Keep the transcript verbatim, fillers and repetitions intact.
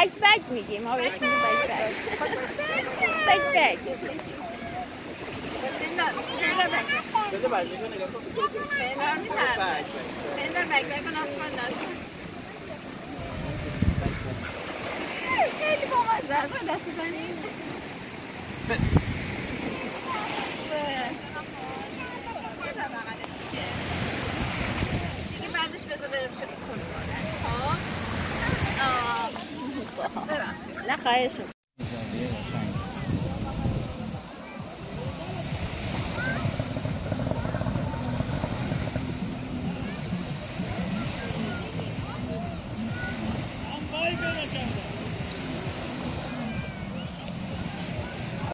بک بک میگیم ما بهش میگیم بک بک بک بک بده بعد میگه نگاه کن پندار میترسه پندار بک بک و ناس کن ناس کن خیلی بامزه است دست بزنیم دیگه بعدش بذار بریم شروع کنیم خب؟ آه ببخشید نه خواهش